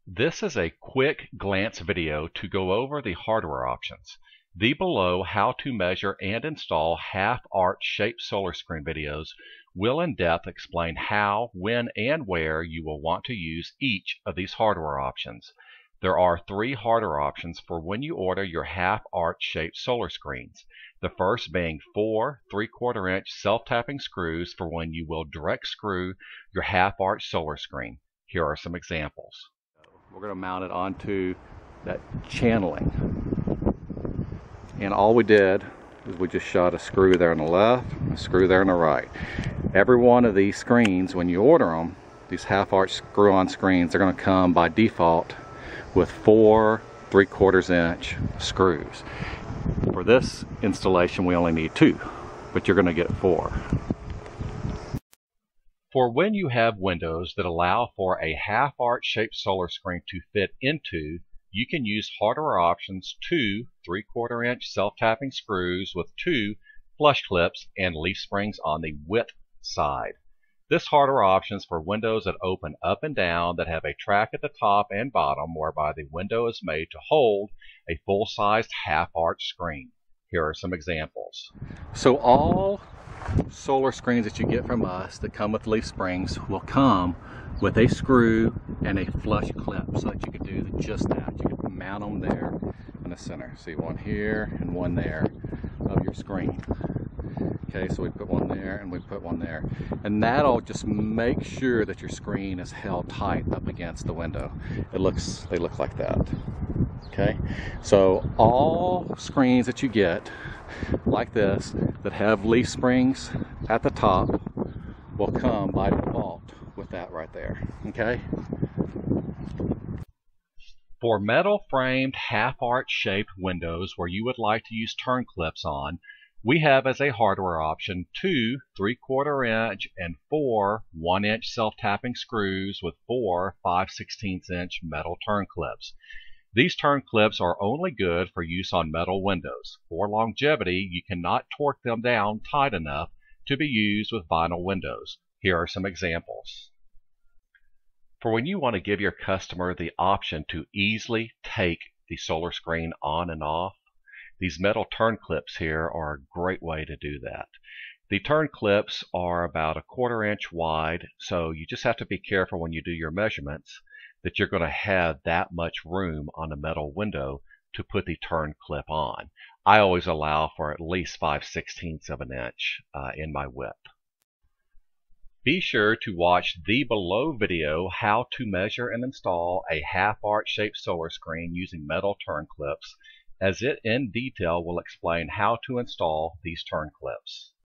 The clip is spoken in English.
This is a quick glance video to go over the hardware options. The below how to measure and install half-arc shaped solar screen videos will in depth explain how, when, and where you will want to use each of these hardware options. There are three hardware options for when you order your half-arc shaped solar screens. The first being 4 3/4-inch self-tapping screws for when you will direct screw your half-arc solar screen. Here are some examples. We're going to mount it onto that channeling, and all we did is we just shot a screw there on the left, a screw there on the right. Every one of these screens, when you order them, these half-arch screw-on screens, they're going to come by default with 4 3/4-inch screws. For this installation we only need 2, but you're going to get 4. For when you have windows that allow for a half-arc shaped solar screen to fit into, you can use hardware options 2 3/4-inch self-tapping screws with 2 flush clips and leaf springs on the width side. This hardware option is for windows that open up and down that have a track at the top and bottom whereby the window is made to hold a full-sized half-arch screen. Here are some examples. So all solar screens that you get from us that come with leaf springs will come with a screw and a flush clip so that you can do just that. You can mount them there in the center. See, one here and one there of your screen. Okay, so we put one there and we put one there, and that'll just make sure that your screen is held tight up against the window. They look like that. Okay, so all screens that you get like this that have leaf springs at the top will come by default with that right there. Okay. For metal framed half-arch shaped windows where you would like to use turn clips on, we have as a hardware option 2 3/4-inch and 4 1-inch self-tapping screws with 4 5/16-inch metal turn clips. These turn clips are only good for use on metal windows. For longevity, you cannot torque them down tight enough to be used with vinyl windows. Here are some examples. For when you want to give your customer the option to easily take the solar screen on and off, these metal turn clips here are a great way to do that. The turn clips are about 1/4 inch wide, so you just have to be careful when you do your measurements that you're going to have that much room on a metal window to put the turn clip on. I always allow for at least 5/16 of an inch in my width. Be sure to watch the below video how to measure and install a half-arc shaped solar screen using metal turn clips, as it in detail will explain how to install these turn clips.